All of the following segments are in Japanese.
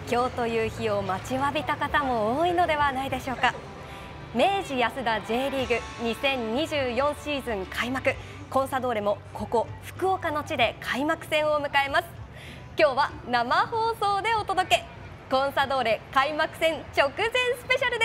今日という日を待ちわびた方も多いのではないでしょうか。明治安田 J リーグ2024シーズン開幕。コンサドーレもここ福岡の地で開幕戦を迎えます。今日は生放送でお届け。コンサドーレ開幕戦直前スペシャルです。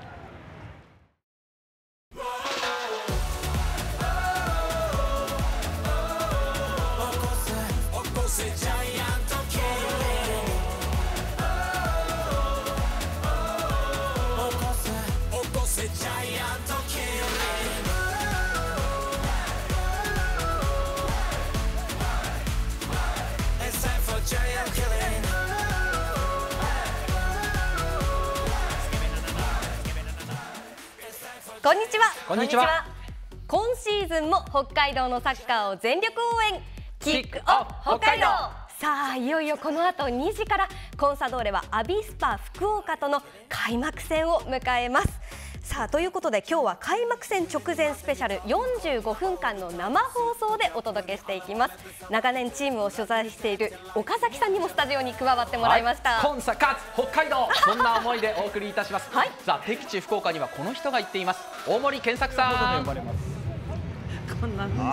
こんにちは。 こんにちは。 今シーズンも北海道のサッカーを全力応援。キックオフ北海道。さあいよいよこの後2時からコンサドーレはアビスパ福岡との開幕戦を迎えます。さあということで今日は開幕戦直前スペシャル45分間の生放送でお届けしていきます。長年チームを取材している岡崎さんにもスタジオに加わってもらいました。 コンサ勝つ北海道、そんな思いでお送りいたします。 はい、 さあ敵地福岡にはこの人が行っています。大森健作さん。 こんなんです。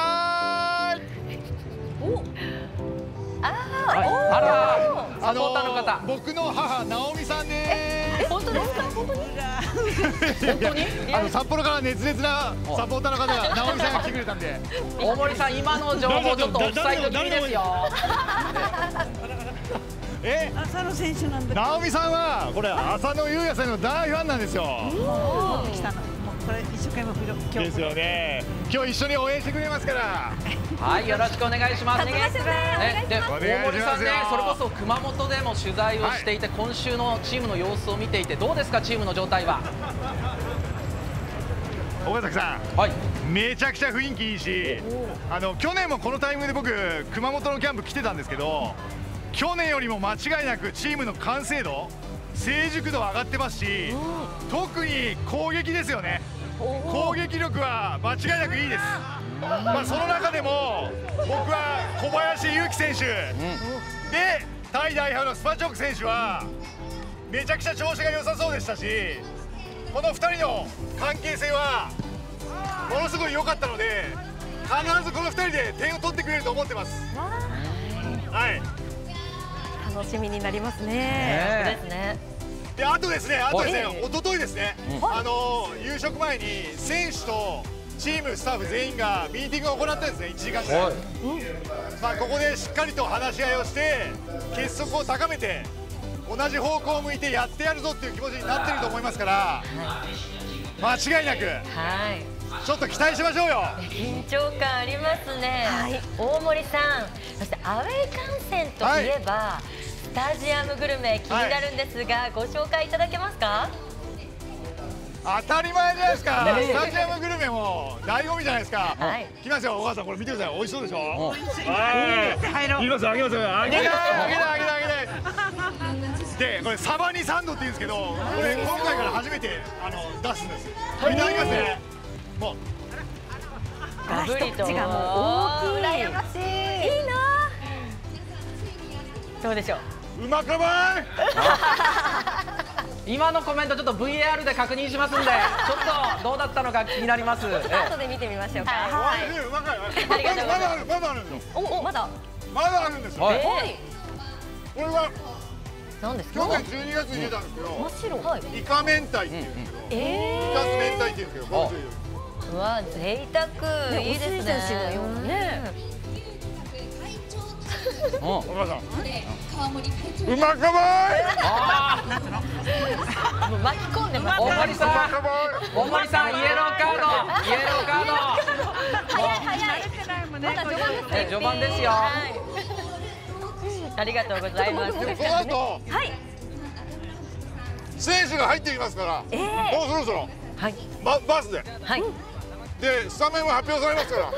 あら、サポーターの方。 僕の母直美さんです。 本当ですか？本当に？ 本当に？ 札幌から熱烈なサポーターの方が直美さんが来てくれたんで。 大森さん、今の情報ちょっとオフサイド気味ですよ。 浅野選手なんだ。 直美さんはこれ浅野雄也さんの大ファンなんですよ。 持ってきたの。これ一生懸命今日ですよね。今日一緒に応援してくれますから。 はい、よろしくお願いします。 お願いします。 で、大森さんね、それこそ熊本でも取材をしていて、今週のチームの様子を見ていてどうですか、チームの状態は。 岡崎さん、 はい、 めちゃくちゃ雰囲気いいし、去年もこのタイミングで僕熊本のキャンプ来てたんですけど、去年よりも間違いなくチームの完成度、成熟度上がってますし、特に攻撃ですよね。攻撃力は間違いなくいいです。まあその中でも僕は小林勇輝選手、でタイ代表のスパチョク選手はめちゃくちゃ調子が良さそうでしたし、この2人の関係性はものすごい良かったので、必ずこの2人で点を取ってくれると思ってます。はい、 楽しみになりますね。ですね。 で、あとですね、一昨日ですね、夕食前に選手とチームスタッフ全員がミーティングを行ったんですね、1時間ぐらい。まあここでしっかりと話し合いをして結束を高めて同じ方向を向いてやってやるぞっていう気持ちになってると思いますから、間違いなくちょっと期待しましょうよ。 緊張感ありますね。大森さん、そしてアウェー観戦といえば、スタジアムグルメ気になるんですが、ご紹介いただけますか？ 当たり前じゃないですか。スタジアムグルメも醍醐味じゃないですか。来ますよ、お母さん、これ見てください。美味しそうでしょ。入ろう。いきますよ、あげますよ。あげない。で、これサバニサンドって言うんですけど、これ今回から初めて出すんです。これいただきますね。もう。 一口がもう大きい。羨ましい。いいな。 どうでしょう。 うまかばい。 今のコメントちょっと VAR で確認しますんで、ちょっとどうだったのか気になります。 後で見てみましょうか。 うまかい。まだあるんですよ。 まだあるんですよ。これは何ですか？ 去年12月に出たんですけど、 真っ白。 イカ明太っていうんですけど、イカス明太っていうんですけど、 うわ、贅沢。いいですね。 お母さん、うまかばい。 もう巻き込んでます。 大森さん、イエローカード。 早い。まだ序盤ですよ。 ありがとうございます。 その後、選手が入ってきますから、もうそろそろバスで、でスタメンも発表されますから。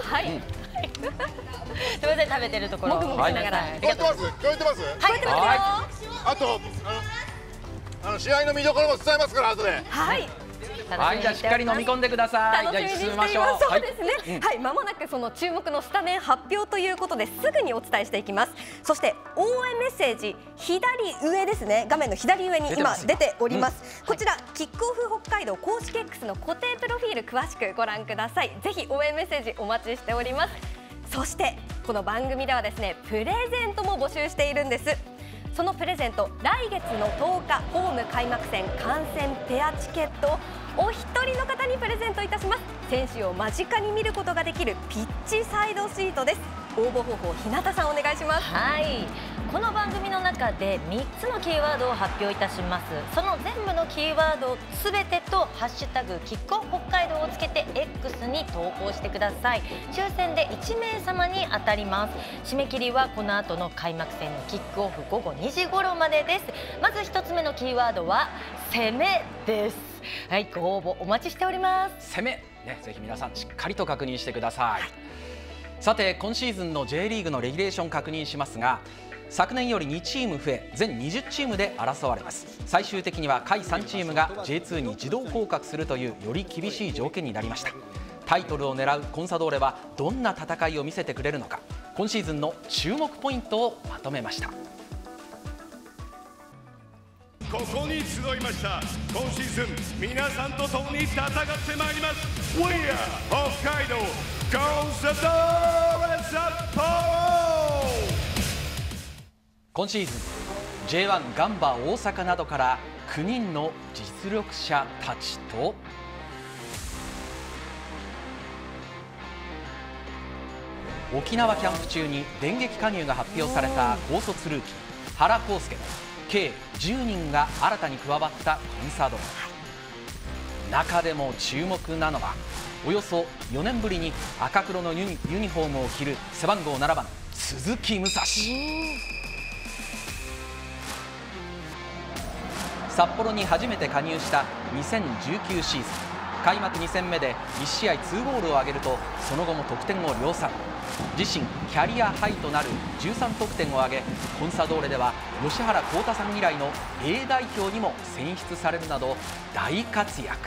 すみません、食べてるところを見ながら。 聞こえてます？聞こえてます？あと試合の見どころも伝えますから、後で。 はい、じゃあしっかり飲み込んでください。 楽しみにしています。そうですね。はい、まもなくその注目のスタメン発表ということですぐにお伝えしていきます。そして応援メッセージ左上ですね。画面の左上に今出ております。こちらキックオフ北海道公式 X の固定プロフィール詳しくご覧ください。ぜひ応援メッセージお待ちしております。そしてこの番組ではですね、プレゼントも募集しているんです。そのプレゼント、来月の10日ホーム開幕戦観戦ペアチケットをお一人の方にプレゼントいたします。選手を間近に見ることができるピッチサイドシートです。応募方法、日向さんお願いします。 はい、この番組の中で3つのキーワードを発表いたします。その全部のキーワードすべてとハッシュタグキックオフ北海道をつけて X に投稿してください。抽選で1名様に当たります。締め切りはこの後の開幕戦のキックオフ午後2時頃までです。まず1つ目のキーワードは攻めです。はい、ご応募お待ちしております。 攻め、ね、ぜひ皆さんしっかりと確認してください。さて今シーズンの J リーグのレギュレーション確認しますが、昨年より2チーム増え全20チームで争われます。最終的には下位3チームが J2 に自動降格するというより厳しい条件になりました。タイトルを狙うコンサドーレはどんな戦いを見せてくれるのか、今シーズンの注目ポイントをまとめました。 ここに集いました。今シーズン皆さんと共に戦ってまいります。 We are 北海道コンサドーレ札幌。 今シーズン J1 ガンバ大阪などから9人の実力者たちと沖縄キャンプ中に電撃加入が発表された高卒ルーキー原康介、計10人が新たに加わったコンサドーレ。中でも注目なのはおよそ4年ぶりに赤黒のユニフォームを着る背番号7番鈴木武蔵。札幌に初めて加入した2019シーズン、開幕2戦目で1試合2ゴールを挙げるとその後も得点を量産。自身キャリアハイとなる13得点を挙げ、コンサドーレでは吉原幸太さん以来の A 代表にも選出されるなど大活躍。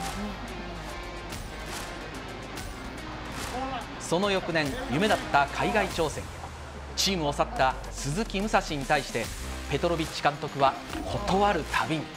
その翌年、夢だった海外挑戦へ。チームを去った鈴木武蔵に対してペトロビッチ監督は断るたびに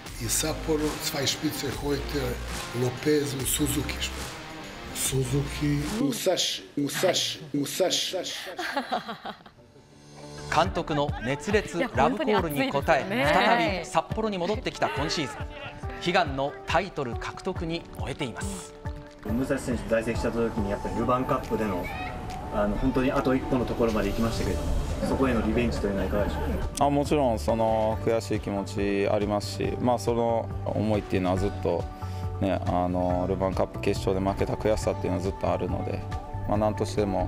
監督の熱烈ラブコールに応え、再び札幌に戻ってきた今シーズン、悲願のタイトル獲得に燃えています。 武蔵選手在籍した時にやっぱりルヴァンカップでの本当にあと一歩のところまで行きましたけれども、そこへのリベンジというのはいかがでしょうか。 もちろんその悔しい気持ちありますし、その思いっていうのはずっと、ね、ルヴァンカップ決勝で負けた悔しさっていうのはずっとあるので、何としても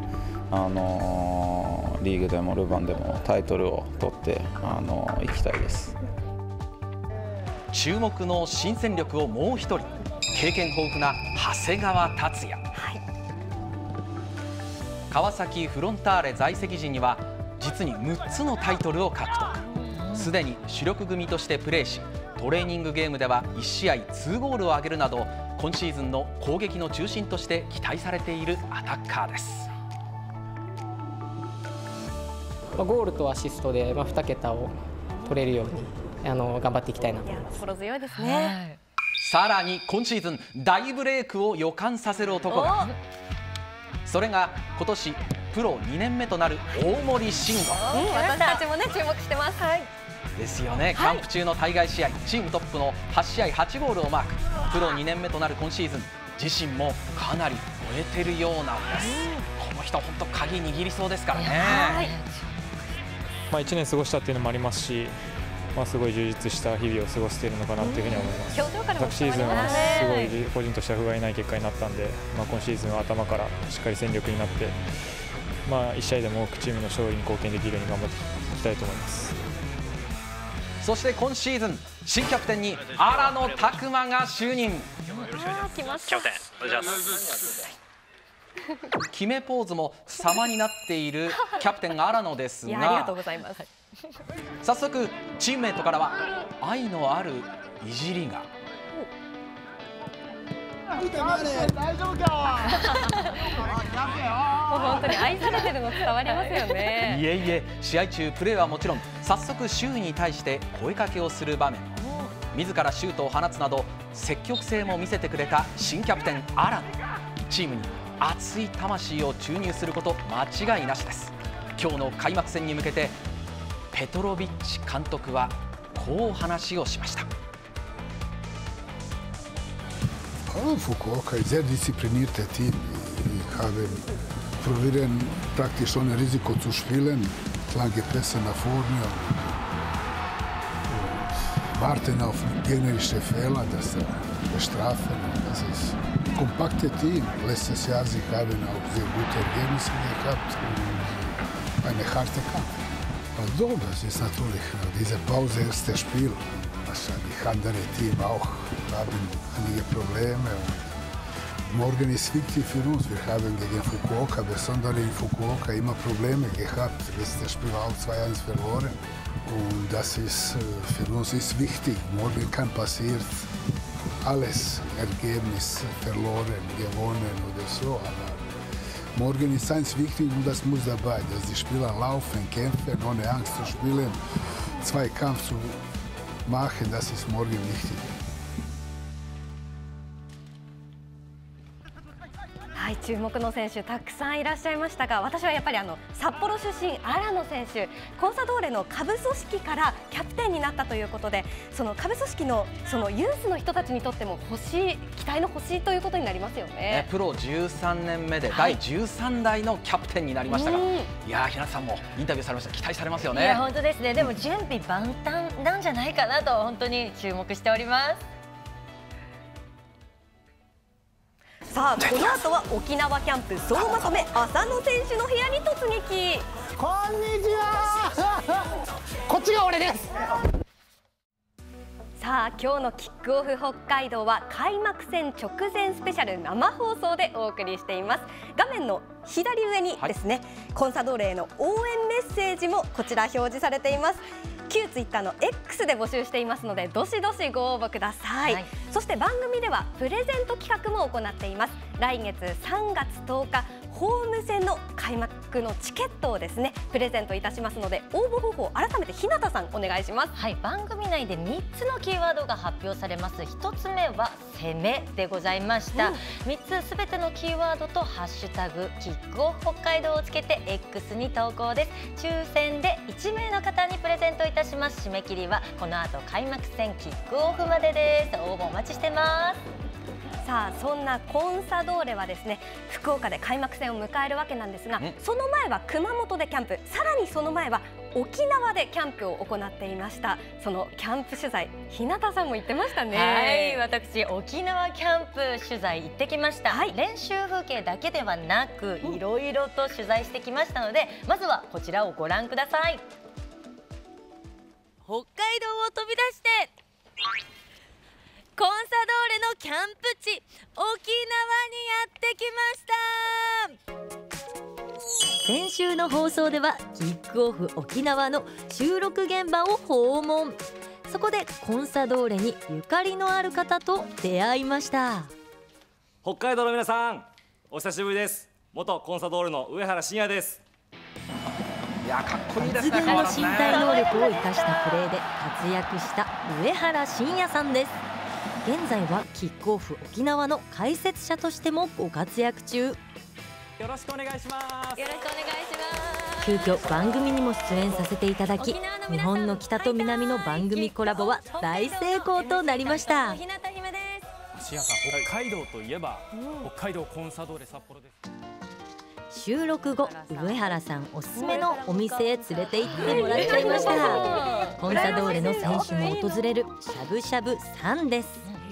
リーグでもルヴァンでもタイトルを取っていきたいです。 注目の新戦力をもう一人、経験豊富な長谷川達也。川崎フロンターレ在籍時には実に6つのタイトルを獲得。すでに主力組としてプレーし、トレーニングゲームでは1試合2ゴールを挙げるなど、今シーズンの攻撃の中心として期待されているアタッカーです。 ゴールとアシストで2桁を取れるように頑張っていきたいなと思います。 心強いですね。 さらに今シーズン大ブレイクを予感させる男が、それが今年プロ2年目となる大森慎吾。 私たちもね注目してます。 ですよね。キャンプ中の対外試合、チームトップの8試合8ゴールをマーク。プロ2年目となる今シーズン、自身もかなり燃えてるようなんです。この人本当鍵握りそうですからね。 1年過ごしたっていうのもありますし、すごい充実した日々を過ごしているのかなというふうに思います。昨シーズンはすごい個人としては不甲斐ない結果になったんで、今シーズンは頭からしっかり戦力になって、1試合でも多くチームの勝利に貢献できるように頑張っていきたいと思います。 そして今シーズン新キャプテンに荒野拓磨が就任。 キャプテンお願いします。 決めポーズも様になっているキャプテン荒野ですが、 ありがとうございます。 早速チームメートからは愛のあるいじりが。 大丈夫か。 もう本当に愛されてるの伝わりますよね。 いえいえ、試合中プレーはもちろん、早速周囲に対して声かけをする場面、自らシュートを放つなど積極性も見せてくれた新キャプテンアラン。チームに熱い魂を注入すること間違いなしです。今日の開幕戦に向けてペトロビッチ監督はこう話をしました。 Fukuoka ist sehr disziplinierter Team. Ich habe probieren praktisch ohne Risiko zu spielen, lange Pässe nach vorne und warten auf gegnerische Fehler, dass bestrafen. Das ist ein kompaktes Team. Letztes Jahr sie haben auch sehr gute Ergebnisse gehabt und eine harte Kampf. Also das ist natürlich diese Pause erste Spiel. Wahrscheinlich andere Teams auch haben einige Probleme. Und morgen ist wichtig für uns. Wir haben gegen Fukuoka, besonders in Fukuoka, immer Probleme gehabt. Letztes Spiel auch 2-1 verloren. Und das ist für uns ist wichtig. Morgen kann passieren alles, Ergebnis verloren, gewonnen oder so. Aber morgen ist eins wichtig und das muss dabei, dass die Spieler laufen, kämpfen, ohne Angst zu spielen, Zweikampf zu machen, das ist morgen wichtig. はい、注目の選手たくさんいらっしゃいましたが、私はやっぱり札幌出身荒野選手、コンサドーレの下部組織からキャプテンになったということで、その下部組織のそのユースの人たちにとっても期待の星ということになりますよね。 プロ13年目で第13代のキャプテンになりましたが、いやー、日向さんもインタビューされました。期待されますよね。 いや本当ですね。でも準備万端なんじゃないかなと本当に注目しております。 さあ、この後は沖縄キャンプ総まとめ、浅野選手の部屋に突撃。 こんにちは。こっちが俺です。 さあ、今日のキックオフ北海道は開幕戦直前スペシャル生放送でお送りしています。画面の左上にですね、コンサドーレへの応援メッセージもこちら表示されています。旧ツイッターの X で募集していますので、どしどしご応募ください。そして番組ではプレゼント企画も行っています。来月3月10日ホーム戦の開幕のチケットをですねプレゼントいたしますので、応募方法改めて日向さんお願いします。 はい、番組内で3つのキーワードが発表されます。1つ目は攻めでございました。3つすべてのキーワードとハッシュタグキックオフ北海道をつけて X に投稿です。抽選で1名の方にプレゼントいたします。締め切りはこの後開幕戦キックオフまでです。応募お待ちしてます。 さあ、そんなコンサドーレはですね福岡で開幕戦を迎えるわけなんですが、その前は熊本でキャンプ、さらにその前は沖縄でキャンプを行っていました。そのキャンプ取材、日向さんも行ってましたね。 はい、私沖縄キャンプ取材行ってきました。練習風景だけではなくいろいろと取材してきましたので、まずはこちらをご覧ください。 北海道を飛び出してコンサドーレのキャンプ地沖縄にやってきました。 先週の放送ではキックオフ沖縄の収録現場を訪問。そこでコンサドーレにゆかりのある方と出会いました。 北海道の皆さん、お久しぶりです。元コンサドーレの上原晋也です。 いや、かっこいいですね。 抜群の身体能力を生かしたプレーで活躍した上原晋也さんです。現在はキックオフ沖縄の解説者としてもご活躍中。 よろしくお願いします。 よろしくお願いします。 急遽番組にも出演させていただき、日本の北と南の番組コラボは大成功となりました。 日向姫です。 晋也さん、北海道といえば、北海道コンサドーレ札幌です。 収録後、上原さんおすすめのお店へ連れて行ってもらっちゃいました。コンサドーレの選手も訪れるしゃぶしゃぶさんです。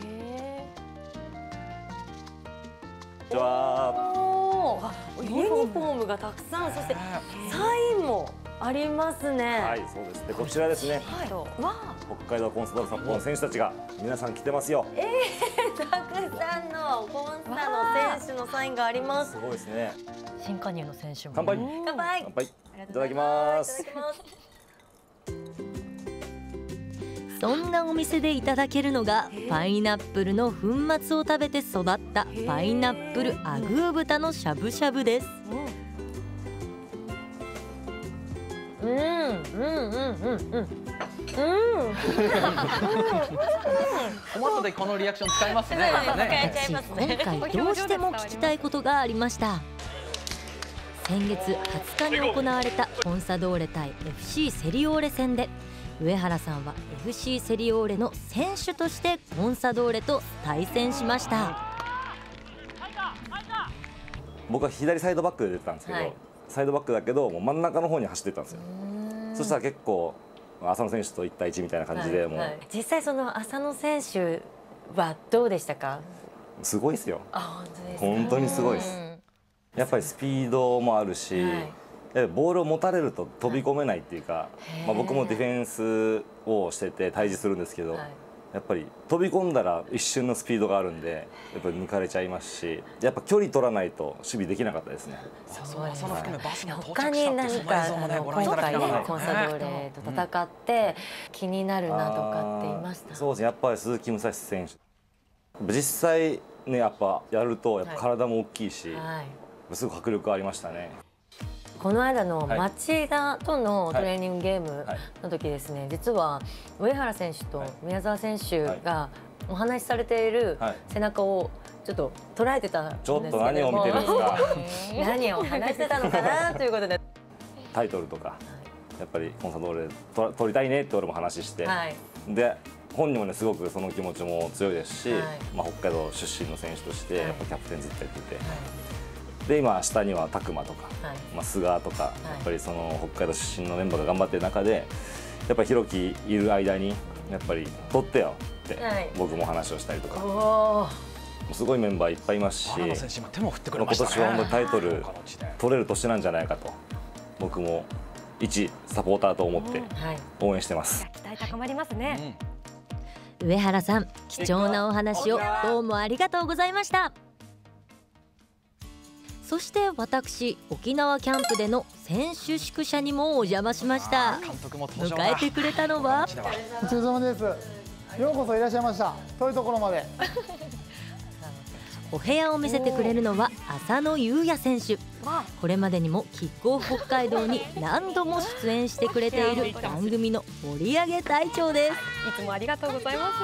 こんにちは。 ユニフォームがたくさん、そしてサインもありますね。 はい、そうですね。こちらですね。北海道コンサドーレ札幌の選手たちが皆さん来てますよ。 たくさんのコンサの選手のサインがあります。 すごいですね。 新加入の選手も。 乾杯。 乾杯。 乾杯。いただきます。 そそんなお店でいただけるのがパイナップルの粉末を食べて育ったパイナップルアグー豚のしゃぶしゃぶです。 トマトでこのリアクション使いますね。 今回どうしても聞きたいことがありました。先月20日に行われたコンサドーレ対 FC セリオーレ戦で上原さんは FC セリオーレの選手としてコンサドーレと対戦しました。 僕は左サイドバックで出てたんですけど、サイドバックだけどもう真ん中の方に走ってったんですよ。そしたら結構浅野選手と1対1みたいな感じでもう、 実際その浅野選手はどうでしたか？ すごいですよ。本当にすごいです。やっぱりスピードもあるし、ボールを持たれると飛び込めないっていうか、僕もディフェンスをしてて対峙するんですけど、やっぱり飛び込んだら一瞬のスピードがあるんでやっぱり抜かれちゃいますし、やっぱ距離取らないと守備できなかったですね。 他に何か今回ねコンサドーレと戦って気になるなとかっていました？ そうですね、やっぱり鈴木武蔵選手実際ねやっぱやるとやっぱ体も大きいし、すごく迫力ありましたね。 この間の町田とのトレーニングゲームの時ですね、実は上原選手と宮澤選手がお話しされている背中をちょっと捉えてたんですけども、 ちょっと何を見てるんですか何を話してたのかなということで、 タイトルとかやっぱりコンサドーレ取りたいねって俺も話して、で本人もねすごくその気持ちも強いですし、北海道出身の選手としてやっぱキャプテンずっとやってて、で今下には拓磨とか、菅とか、やっぱりその北海道出身のメンバーが頑張ってる中でやっぱり弘樹いる間にやっぱり取ってよって僕も話をしたりとか、すごいメンバーいっぱいいますし、今年は本当にタイトル取れる年なんじゃないかと僕も一サポーターと思って応援してます。 期待高まりますね。 上原さん、貴重なお話をどうもありがとうございました。そして私、沖縄キャンプでの選手宿舎にもお邪魔しました。迎えてくれたのはお疲れ様です。ようこそいらっしゃいました。遠いところまで。 お部屋を見せてくれるのは浅野雄也選手。これまでにもキックオフ北海道に何度も出演してくれている番組の盛り上げ隊長です。 いつもありがとうございます。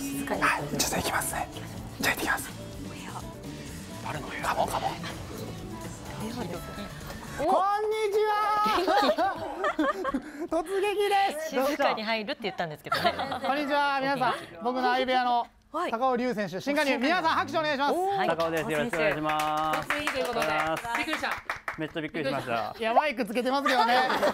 静かに。ちょっと行きますね。じゃあ行ってきます。 誰の部屋？ カモカモ。こんにちは。突撃です。 静かに入るって言ったんですけどね。 こんにちは皆さん。僕の相部屋の高尾龍選手、新加入、皆さん拍手お願いします。 高尾です。よろしくお願いします。 いいということで。びっくりした。 めっちゃびっくりしました。 いやマイクつけてますけどね。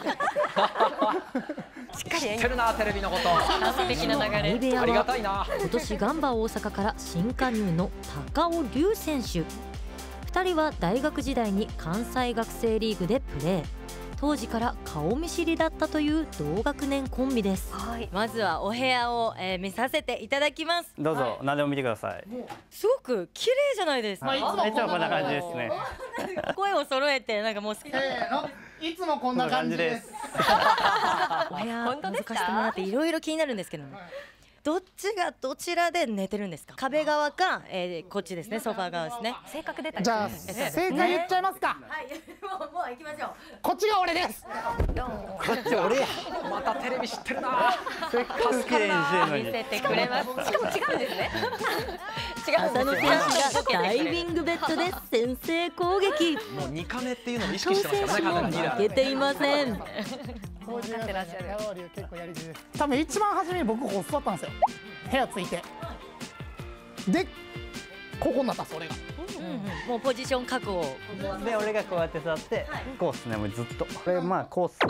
しっかり知ってるなテレビのこと。 素敵な流れ。 ありがたいな。 今年ガンバ大阪から新加入の高尾龍選手。2人は大学時代に関西学生リーグでプレー。当時から顔見知りだったという同学年コンビです。 まずはお部屋を、見させていただきます。 どうぞ、何でも見てください。 すごく綺麗じゃないですか。 いつもこんな感じですね。 声を揃えてなんかもう好き。 いつもこんな感じです。 お部屋覗かせてもらっていろいろ気になるんですけども、どっちがどちらで寝てるんですか？壁側か、こっちですね、ソファー側ですね。 性格出た。 じゃあ正解言っちゃいますか。 はい、もう行きましょう。 こっちが俺です。 こっち俺や。またテレビ知ってるな。 せっかく綺麗にしてるのに。 見せてくれます。しかも違うんですね。 浅野選手がダイビングベッドで先制攻撃。 もう2カメっていうのを意識してますからね。 負けていません。 高級なってらっしゃる。結構やり手です。多分一番初めに僕ここ座ったんですよ。部屋ついて。で、ここになったそれが。 もうポジション確保。 で、俺がこうやって座って、こうっすね、もうずっと。これまあこうっす。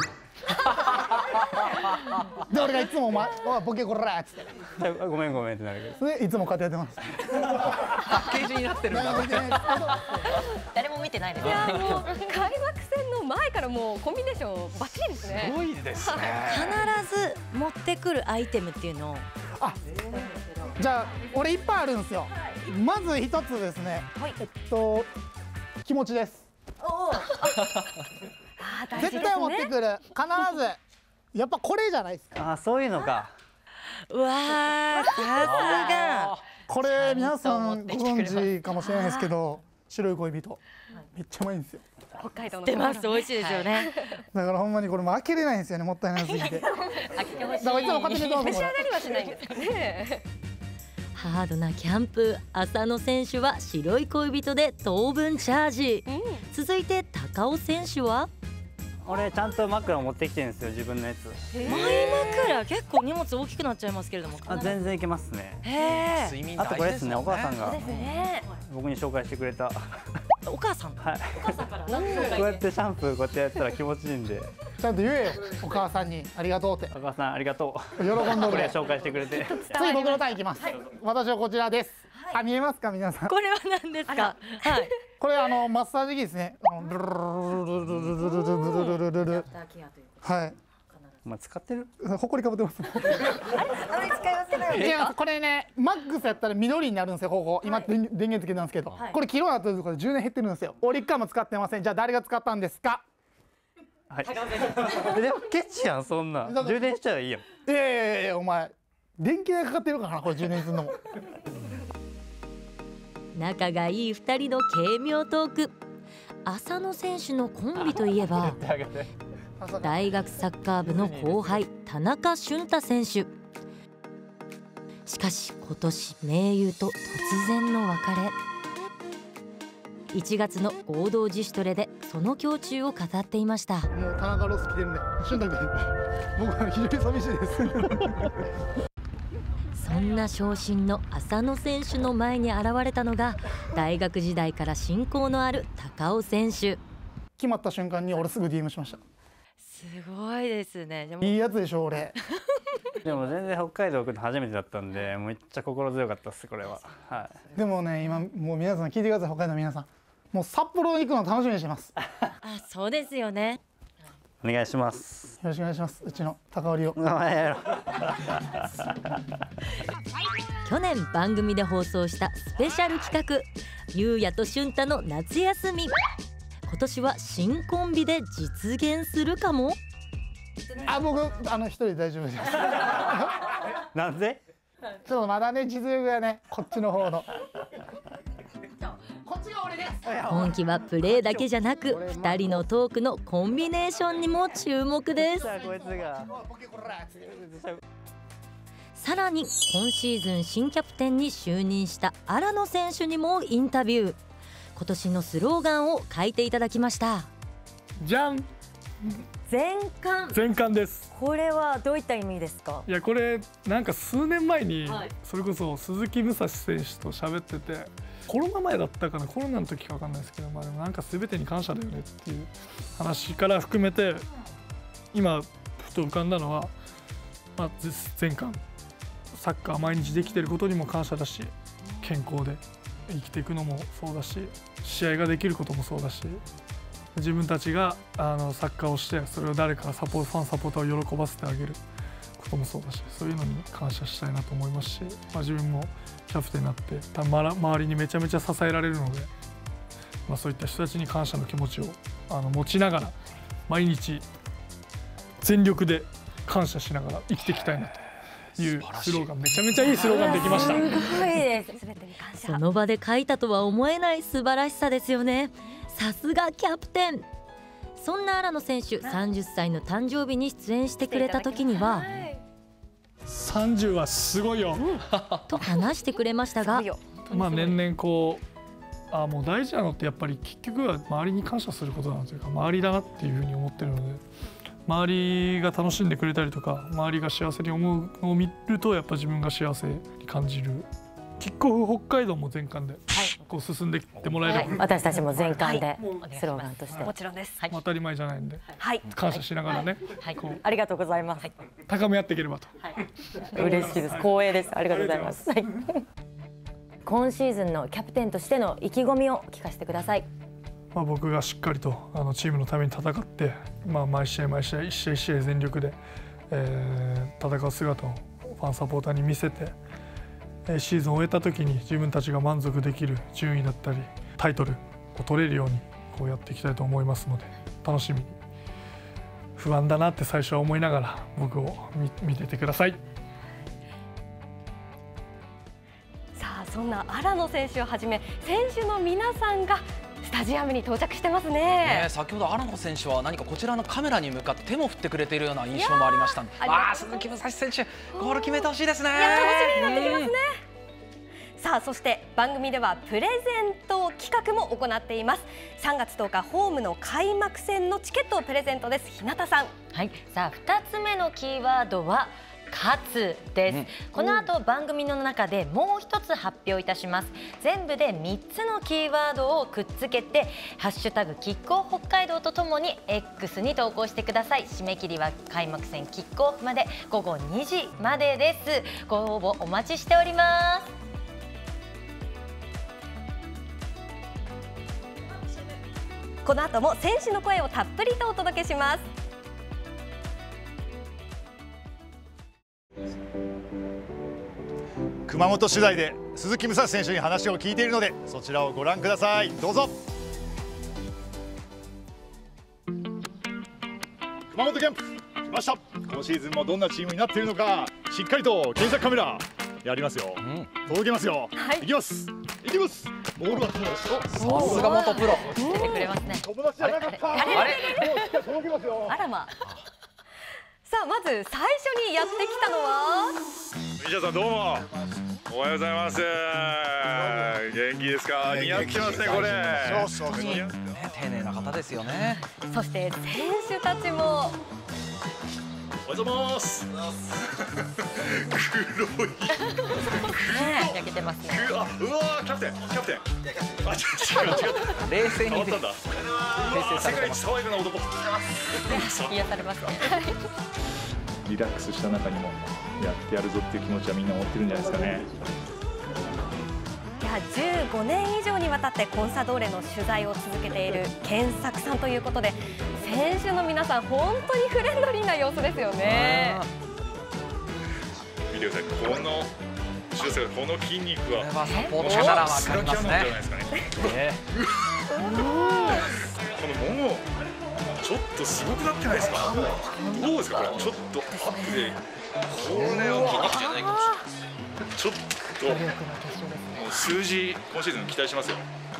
で、俺がいつもお前ボケこらっつって。 ごめんごめんってなるけど。 で、いつもこうやってやってます。 パッケージになってるんだ。 誰も見てないです。 いやもう開幕戦の前からもうコンビネーションバッチリですね。 すごいですね。 必ず持ってくるアイテムっていうのを。 じゃあ俺いっぱいあるんですよ。まず一つですね。気持ちです。絶対持ってくる。必ずやっぱこれじゃないですか。 そういうのか。 うわー、さすが。 これ皆さんご存知かもしれないですけど、白い恋人めっちゃうまいんですよ。 北海道の出ます、美味しいですよね。 だからほんまにこれも開けれないんですよね、もったいなすぎて。だからいつも買ってきてどうぞ。 召し上がりはしないんですかね。 ハードなキャンプ、浅野選手は白い恋人で糖分チャージ。続いて高尾選手は。 俺ちゃんと枕持ってきてるんですよ、自分のやつ。 マイ枕、結構荷物大きくなっちゃいますけれども。 全然いけますね。あとこれですね、お母さんが僕に紹介してくれた。 お母さん。 はい。こうやってシャンプーこうやってやったら気持ちいいんで。 ちゃんと言えよ、お母さんにありがとうって。 お母さんありがとう。 喜んどる。 これ紹介してくれて。 次僕のターンいきます。私はこちらです。あ、見えますか皆さん。 これは何ですか。はい。 これマッサージ機ですね。はい。 お前使ってる？ ほこりかぶってます。 あれ使い忘れないですか。 これね、マックスやったら緑になるんですよ。ここ今電源付けなんですけど、これキロワットで10年減ってるんですよ。俺1回も使ってません。じゃあ誰が使ったんですか。 はい。でもケチやん、そんな。充電しちゃいいやん。 いやお前電気代かかってるからな、これ充電するのも。 仲がいい2人の軽妙トーク。浅野選手のコンビといえば大学サッカー部の後輩田中俊太選手。しかし今年盟友と突然の別れ。1月の合同自主トレでその胸中を語っていました。 もう田中ロス来てるね。俊太君、僕は非常に寂しいです。 そんな昇進の浅野選手の前に現れたのが大学時代から親交のある高尾選手。 決まった瞬間に俺すぐ DM しました。 すごいですね。 いいやつでしょ俺。 でも全然北海道来るの初めてだったんで、めっちゃ心強かったですこれは。はい。 でもね、今もう皆さん聞いてください。北海道の皆さん、もう札幌に行くの楽しみにしてます。 あ、そうですよね。 お願いします。 よろしくお願いします。うちの高織を。 去年番組で放送したスペシャル企画、ゆうやとしゅんたの夏休み。今年は新コンビで実現するかも。 あ、僕一人で大丈夫です。 なんで？ ちょっとまだね、実力がね、こっちの方の。 今期はプレーだけじゃなく2人のトークのコンビネーションにも注目です。さらに今シーズン新キャプテンに就任した荒野選手にもインタビュー。今年のスローガンを書いていただきました。 じゃん、 全冠。 全冠です。 これはどういった意味ですか。 いや、これなんか数年前にそれこそ鈴木武蔵選手と喋ってて、コロナ前だったかな、コロナの時か分かんないですけど、まあでもなんか全てに感謝だよねっていう話から含めて、今ふと浮かんだのは、まあ、全冠、サッカー毎日できてることにも感謝だし、健康で生きていくのもそうだし、試合ができることもそうだし、自分たちがサッカーをしてそれを誰かファンサポーターを喜ばせてあげることもそうだし、そういうのに感謝したいなと思いますし、まあ、自分もキャプテンになって周りにめちゃめちゃ支えられるので、まあ、そういった人たちに感謝の気持ちを持ちながら毎日全力で感謝しながら生きていきたいなというスローガン、めちゃめちゃいいスローガンできました。 すごいです。全てに感謝。その場で書いたとは思えない素晴らしさですよね。さすがキャプテン。そんな荒野選手、30歳の誕生日に出演してくれた時には 30はすごいよと話してくれましたが、 まあ年々こうもう大事なのってやっぱり結局は周りに感謝することだなというか、周りだなっていうふうに思ってるので、周りが楽しんでくれたりとか周りが幸せに思うのを見るとやっぱ自分が幸せに感じる。キックオフ北海道も全冠でこう進んでいってもらえれば、 私たちも全冠でスローガンとしてもちろんです。 当たり前じゃないんで、感謝しながらね、 ありがとうございます。 高め合っていければと。 嬉しいです。光栄です。ありがとうございます。今シーズンのキャプテンとしての意気込みを聞かせてください。 まあ僕がしっかりとチームのために戦って、まあ毎試合一試合一試合全力で、戦う姿をファンサポーターに見せて、シーズンを終えた時に自分たちが満足できる順位だったりタイトルを取れるようにこうやっていきたいと思いますので、楽しみに、不安だなって最初は思いながら僕を見ててください。 そんな荒野選手をはじめ選手の皆さんがスタジアムに到着してますね。 先ほど荒野選手は何かこちらのカメラに向かって手も振ってくれているような印象もありました。鈴木武蔵選手、ゴール決めてほしいですね。 楽しみになってきますね。さあ、そして番組ではプレゼント企画も行っています。3月10日ホームの開幕戦のチケットをプレゼントです。日向さん。 はい、さあ2つ目のキーワードは勝つです、この後番組の中でもう一つ発表いたします。全部で3つのキーワードをくっつけてハッシュタグキックオフ北海道とともに X に投稿してください。締め切りは開幕戦キックオフまで午後2時までです。ご応募お待ちしております。 この後も選手の声をたっぷりとお届けします。 熊本取材で鈴木武蔵選手に話を聞いているので、そちらをご覧ください。どうぞ。熊本キャンプ来ました。今シーズンもどんなチームになっているのか、しっかりと検索カメラやりますよ。届けますよ。いきます。いきます。ボールは来ました。 さすが元プロ。 出てくれますね。 友達じゃなかった。あれ。届けますよ。 あらま。さあ、まず最初にやってきたのは。 西田さん、どうも。おはようございます。元気ですか。似合ってますね、これ。 そう。丁寧な方ですよね。 そして選手たちも。 おはようございます。黒い。 焼けてますね。 うわ、キャプテン。違う。 冷静に。 変わったんだ。世界一爽やかな男。 癒されますね。 リラックスした中にもやってやるぞっていう気持ちはみんな持ってるんじゃないですかね。 いや、15年以上にわたってコンサドーレの取材を続けている健作さんということで、選手の皆さん本当にフレンドリーな様子ですよね。 見てください、この筋肉はサポートならわかりますね。 このももちょっとすごくなってないですか。どうですか、これちょっとアップで、これを筋肉じゃないかもしれない。ちょっと数字今シーズン期待しますよ。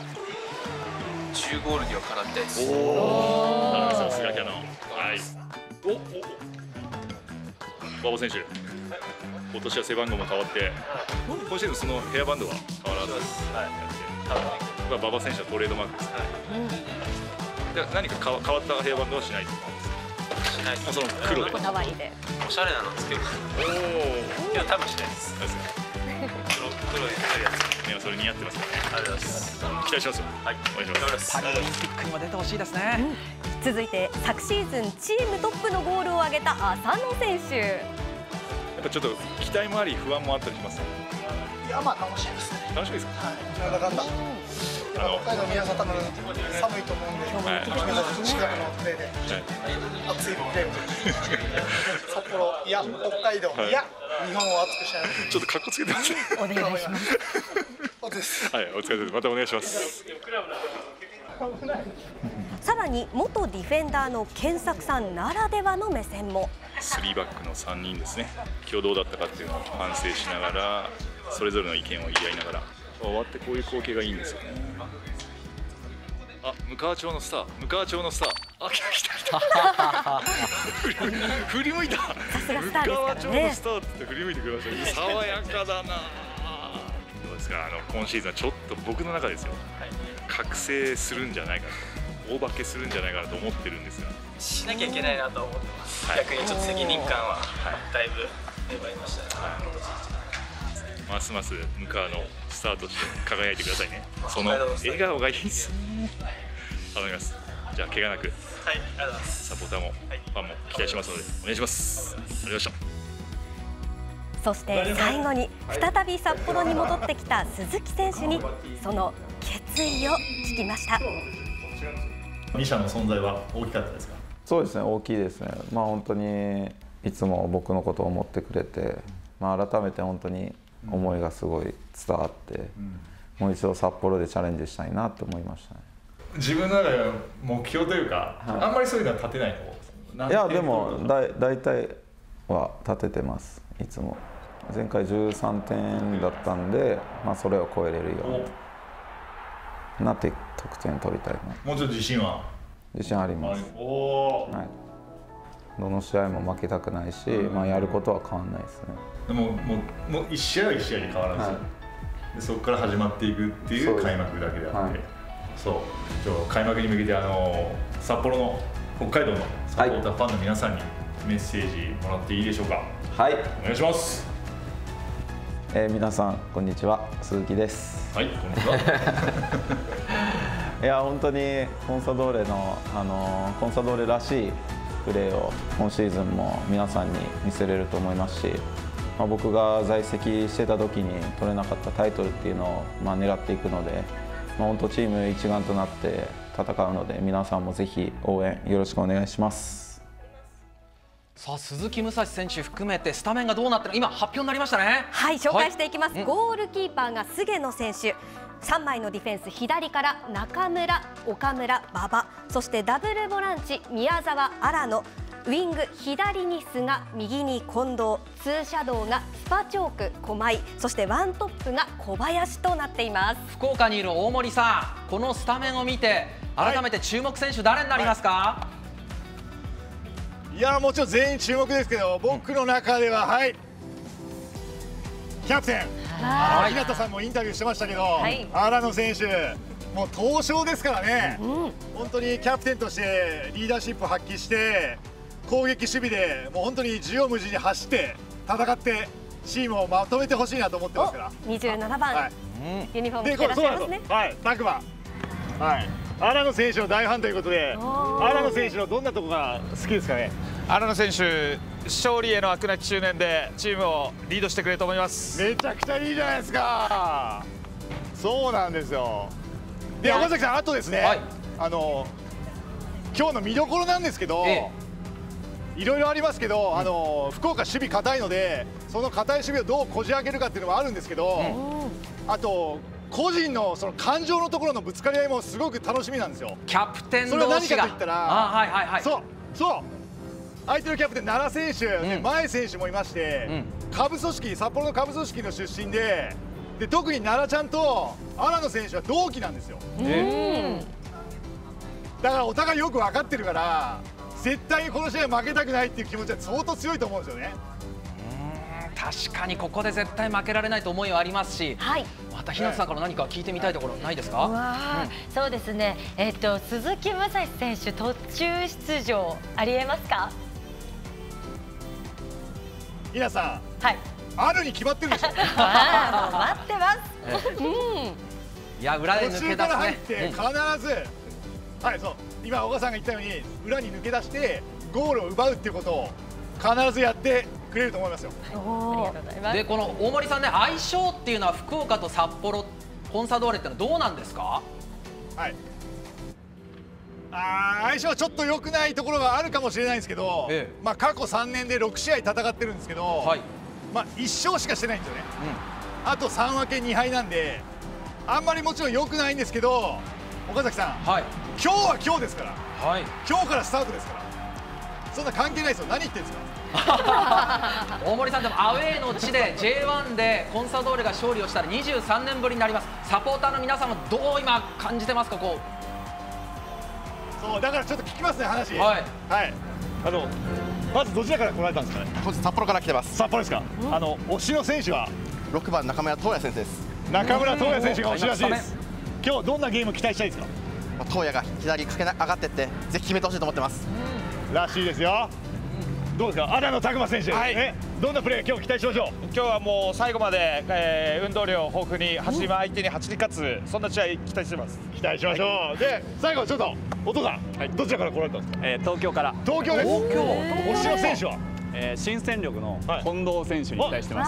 10ゴールにはかなってです。 さすがキャノン。はい。馬場選手、今年は背番号も変わって、今シーズンそのヘアバンドは変わらず、馬場選手はトレードマークです。何か変わったヘアバンドはしないですか。 しないです。 その黒で。 こだわりで。 おしゃれなのつける。いや、多分しないです。黒いやつ。 いや、それ似合ってますね。 ありがとうございます。 期待しますよ。はい、お願いします。 パリオリンピックにも出てほしいですね。 続いて昨シーズンチームトップのゴールを挙げた浅野選手。 やっぱちょっと期待もあり不安もあったりします。 いや、まあ楽しいですね。 楽しみですか。 はい、なんだかんだ。北海道の皆さん多分寒いと思うんで、近くのプレーで熱いプレーを札幌、いや北海道、いや日本を熱くしたい。 ちょっとカッコつけてますね。 お願いします。 はい、お疲れ様です。またお願いします。 さらに元ディフェンダーの健作さんならではの目線も。 3バックの3人ですね。今日どうだったかっていうのを反省しながら、それぞれの意見を言い合いながら。終わってこういう光景がいいんですよね。あ、向川町のスター。あ、来た。振り向いた。向川町のスターって振り向いてくれました。爽やかだな。どうですか。今シーズンはちょっと僕の中ですよ。覚醒するんじゃないかと、大化けするんじゃないかなと思ってるんですが。 しなきゃいけないなと思ってます。逆にちょっと責任感はだいぶ芽生えましたね。 ますます向川のスターとして輝いてくださいね。その笑顔がいいですね。頼みます。じゃあ怪我なく、はい、ありがとうございます。サポーターも、ファンも期待しますのでお願いします。ありがとうございました。 そして最後に再び札幌に戻ってきた鈴木選手にその決意を聞きました。 2社の存在は大きかったですか。 そうですね、大きいですね。本当にいつも僕のことを思ってくれて、改めて本当に思いがすごい伝わって、もう一度札幌でチャレンジしたいなと思いましたね。 自分の中で目標というか、あんまりそういうのは立てないの。 いや、でも大体は立ててます。いつも前回13点だったんで、それを超えれるような得点取りたいな。 もうちょっと自信は？ 自信あります。はい、どの試合も負けたくないし、やることは変わらないですね。 でもう1試合は1試合で変わらず、でそこから始まっていくっていう開幕だけであって、開幕に向けて札幌の北海道のサポーター、ファンの皆さんにメッセージもらっていいでしょうか。 はい、 お願いします。 皆さんこんにちは、鈴木です。 はい、こんにちは。 いや本当にコンサドーレのコンサドーレらしいプレーを今シーズンも皆さんに見せれると思いますし、僕が在籍してた時に取れなかったタイトルっていうのを狙っていくので、本当チーム一丸となって戦うので、皆さんもぜひ応援よろしくお願いします。 さあ鈴木武蔵選手含めてスタメンがどうなってる今発表になりましたね。 はい、紹介していきます。ゴールキーパーが菅野選手、3枚のディフェンス、左から中村、岡村、馬場、そしてダブルボランチ宮澤、荒野、ウイング左に菅、右に近藤、ツーシャドウがスパチョーク、駒井、そしてワントップが小林となっています。 福岡にいる大森さん、このスタメンを見て改めて注目選手誰になりますか？ いやもちろん全員注目ですけど、僕の中ではキャプテン日向さんもインタビューしてましたけど、荒野選手もう闘将ですからね、本当にキャプテンとしてリーダーシップを発揮して攻撃守備でもう本当に縦横無尽に走って戦ってチームをまとめてほしいなと思ってますから。 27番、ユニフォーム着てらっしゃいますね。 タクマ、荒野選手の大ファンということで、荒野選手のどんなところが好きですかね？ 荒野選手、勝利への飽くなき執念でチームをリードしてくれると思います。 めちゃくちゃいいじゃないですか。そうなんですよ。で、岡崎さん、あとですね、今日の見どころなんですけど、いろいろありますけど、福岡守備硬いので、その硬い守備をどうこじ開けるかっていうのもあるんですけど、あと個人のその感情のところのぶつかり合いもすごく楽しみなんですよ。 キャプテン同士が。 それは何かといったら、そう相手のキャプテン奈良選手、前選手もいまして、下部組織、札幌の下部組織の出身で、特に奈良ちゃんと荒野選手は同期なんですよ。だからお互いよく分かってるから、絶対にこの試合負けたくないっていう気持ちは相当強いと思うんですよね。 確かにここで絶対負けられないと思いはありますし、また日向さんから何か聞いてみたいところないですか？ そうですね、鈴木武蔵選手途中出場ありえますか？ 皆さん、あるに決まってるでしょ。 待ってます。 いや裏で抜け出すね。 途中から入って必ず、そう今小川さんが言ったように裏に抜け出してゴールを奪うっていうことを必ずやってくれると思いますよ。 でこの大森さんね、相性っていうのは福岡と札幌コンサドーレってのはどうなんですか？ 相性はちょっと良くないところがあるかもしれないんですけど、過去3年で6試合戦ってるんですけど、1勝しかしてないんですよね。あと3分け2敗なんで、あんまりもちろん良くないんですけど、岡崎さん、今日は今日ですから、今日からスタートですから、そんな関係ないですよ。何言ってるんですか？ 大森さん、でもアウェーの地で J1 でコンサドーレが勝利をしたら23年ぶりになります。サポーターの皆さんもどう今感じてますか？ そうだからちょっと聞きますね、話。まずどちらから来られたんですかね？ 札幌から来てます。 札幌ですか？推しの選手は 6番中村斗也選手です。 中村斗也選手が推しらしいです。今日どんなゲーム期待したいですか？ 斗也が左駆け上がっていってぜひ決めてほしいと思ってます。 らしいですよ。どうですか、荒野拓磨選手、どんなプレー今日期待しましょう？ 今日はもう最後まで、運動量豊富に走り相手に走り勝つ、そんな試合期待してます。 期待しましょう。で最後ちょっとお父さん、どちらから来られたんですか？ 東京から。 東京です。推しの選手は新戦力の近藤選手に期待してます。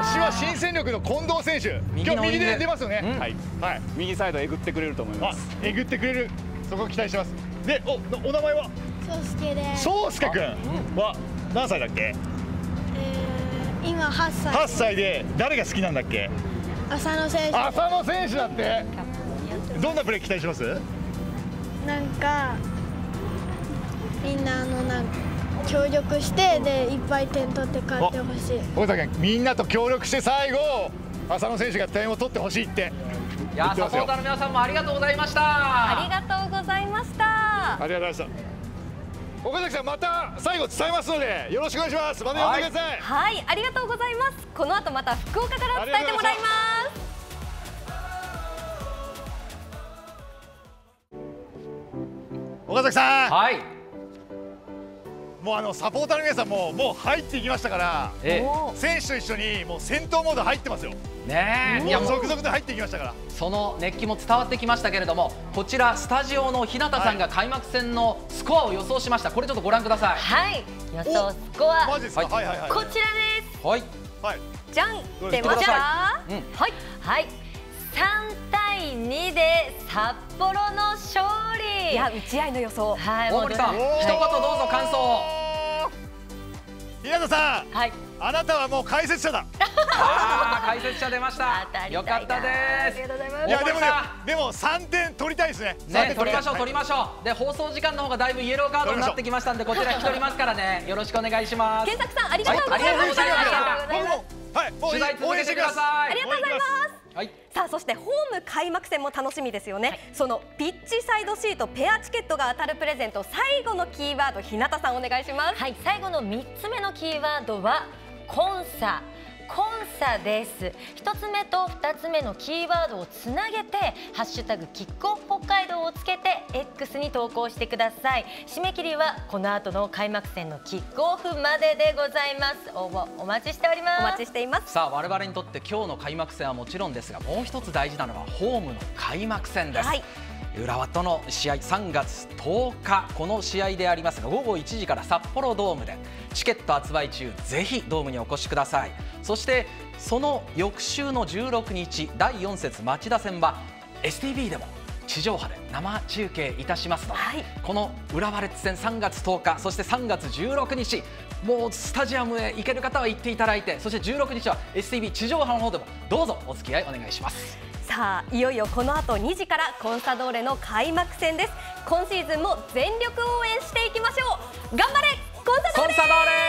推しは新戦力の近藤選手。今日右で出ますよね。 右サイドえぐってくれると思います。 えぐってくれる、そこ期待してます。でお名前は？ 宗介です。 宗介君は何歳だっけ？ 今8歳。 8歳で誰が好きなんだっけ？ 浅野選手。 浅野選手だって。どんなプレー期待します？ なんかみんな協力してでいっぱい点取って勝ってほしい。 岡崎君、みんなと協力して最後浅野選手が点を取ってほしいっていや、サポーターの皆さんもありがとうございました。 ありがとうございました。 ありがとうございました。岡崎さん、また最後伝えますのでよろしくお願いします。また呼んでください。 はい、ありがとうございます。この後また福岡から伝えてもらいます。 岡崎さん、 はい、 もうサポーターの皆さんもう入っていきましたから、選手と一緒にもう戦闘モード入ってますよ。 ねえ、 いや、続々と入っていきましたから。 その熱気も伝わってきましたけれども、こちらスタジオの日向さんが開幕戦のスコアを予想しました。これちょっとご覧ください。 はい、予想スコアマジですか。はいはいはい、 こちらです。 はいはい、 じゃん、出ました。 はいはい、3対2で札幌の勝利。 いや、打ち合いの予想。 はい、 大森さん、一言どうぞ感想。 日向さん、はい、あなたはもう解説者だ。 解説者出ました。よかったです。 いや、でも3点取りたいですね。 取りましょう取りましょう。で、放送時間の方がだいぶイエローカードになってきましたんで、こちら引き取りますからね。よろしくお願いします。 健作さん、ありがとうございました。 はい、 取材続けてください。 ありがとうございます。さあ、そしてホーム開幕戦も楽しみですよね。そのピッチサイドシートペアチケットが当たるプレゼント、最後のキーワード、日向さんお願いします。 はい、最後の3つ目のキーワードはコンサです。1つ目と2つ目のキーワードをつなげてハッシュタグキックオフ北海道をつけて X に投稿してください。締め切りはこの後の開幕戦のキックオフまででございます。応募お待ちしております。 お待ちしています。 さあ、我々にとって今日の開幕戦はもちろんですが、もう一つ大事なのはホームの開幕戦です。浦和との試合、3月10日この試合でありますが、午後1時から札幌ドームでチケット発売中。ぜひドームにお越しください。そしてその翌週の16日第4節町田戦は STB でも地上波で生中継いたしますので、この浦和レッズ戦3月10日そして3月16日もうスタジアムへ行ける方は行っていただいて、そして16日は STB 地上波の方でもどうぞお付き合いお願いします。 さあ、いよいよこの後2時からコンサドーレの開幕戦です。今シーズンも全力応援していきましょう。頑張れコンサドーレ。